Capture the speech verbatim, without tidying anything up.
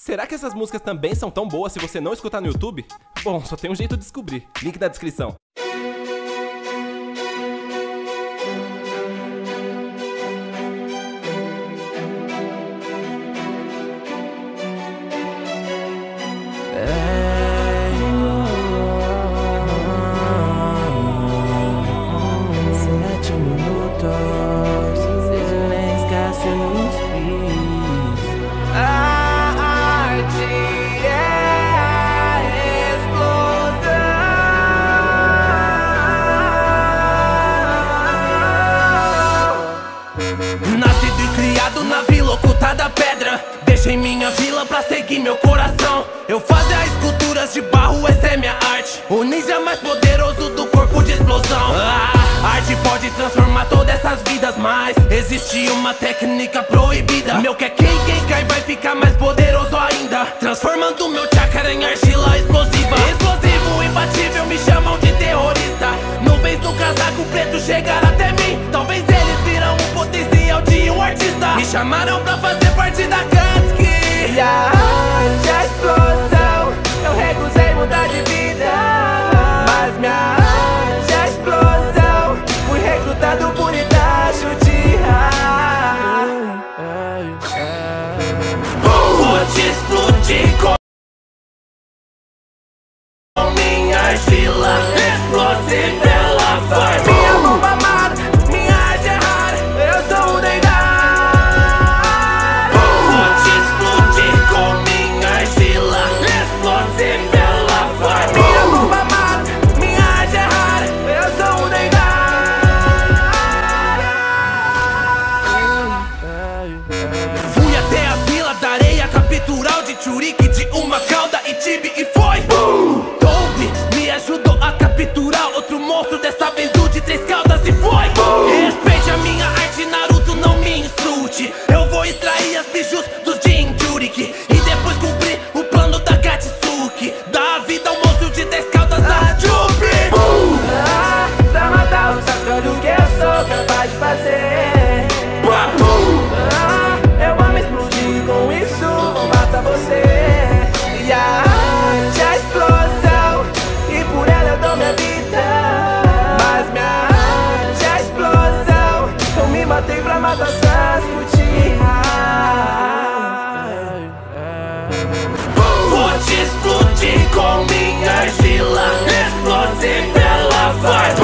Será que essas músicas também são tão boas se você não escutar no YouTube? Bom, só tem um jeito de descobrir. Link na descrição. Sete minutos, seja nem esquece nos bis. A arte é a explosão. Nascido e criado na vila oculta da pedra, deixei minha vila pra seguir meu coração. Eu fazia esculturas de barro, essa é minha arte. O ninja mais poderoso do corpo de explosão. Ah, a arte pode transformar todas essas vidas, mas existe uma técnica proibida. Meu que é quem, quem cai vai ficar mais poderoso ainda, transformando meu chakra em argila explosiva. Explosivo, imbatível, me chamam de terrorista. Nuvens no casaco preto chegaram até mim. Talvez eles viram o potencial de um artista. Me chamaram pra fazer parte da Katsuki. E a arte é a explosão. Eu recusei mudar de vida, mas minha arte é a explosão. Fui recrutado por Itachi Uchiha. Vou te explodir com minha argila explosiva, ela faz minha bomba amada, minha arte é rara, eu sou o Neymar. Vou te explodir com minha argila explosiva, ela faz minha bomba amada, minha arte é rara, eu sou o Neymar. Fui até a vila da areia, capturar o de Churiki, de uma cauda e tibi e foi Toby me ajudou a capturar outro monstro, dessa vez o de três caudas e foi Respeite a minha arte, Naruto, não me insulte. Eu vou extrair as bijus dos Jinchuriki e depois cumprir o plano da Katsuki, dar a vida ao monstro de dez caudas da Jubi. Ah, pra matar o sacro do que eu sou capaz de fazer. Ah, eu amo explodir, com isso vou matar você. E a arte é a explosão, e por ela eu dou minha vida, mas minha arte é a explosão. Eu me matei pra matar Sasuke Uchiha. Vou te explodir com minha argila explosiva, ela faz